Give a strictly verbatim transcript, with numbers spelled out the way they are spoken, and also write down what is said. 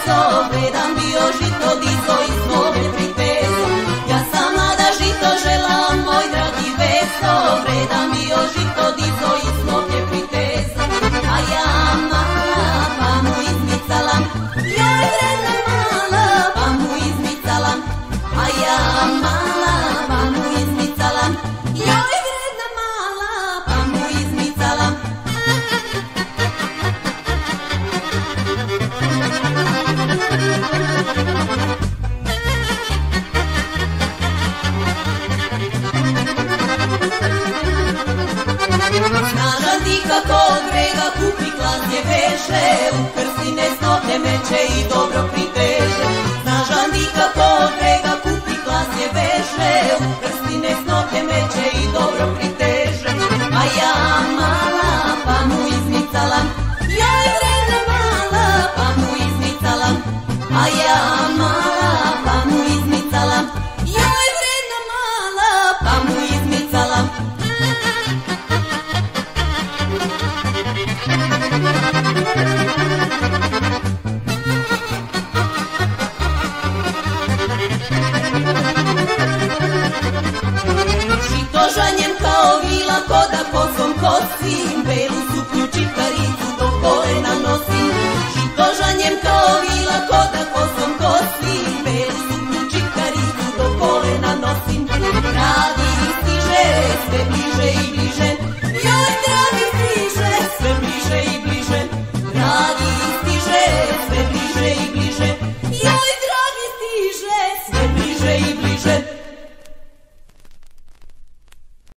veso, vredan bio žito dizo i snove pritezo. Ja sam mlada žito želam, moj dragi veso, vredan bio žito dizo i snove pritezo. A ja mala, pa mu izmicalam, ja vredna mala, pa mu izmicalam. A ja mala, pa mu izmicalam, ja vredna mala, pa mu izmicalam. Snažan ti kako od brega kupi klasje veše, u krstine snoke meće i dobro priteže. Snažan ti kako od brega kupi klasje veše, u krstine snoke meće i dobro priteže. A ja mala, pa mu izmicalam, ja je vredna mala, pa mu izmicalam. A ja mala, pa mu izmicalam, ja je vredna mala, pa mu izmicalam. Žito žanjem kao vila, koda kosom kosim, belu suknju čipkaricu do kolena nosim. Žito žanjem kao vila, koda kosom kosim, belu suknju čipkaricu do kolena nosim. Dragi stiže, sve bliže i bliže, joj dragi stiže, sve bliže i bliže. Dragi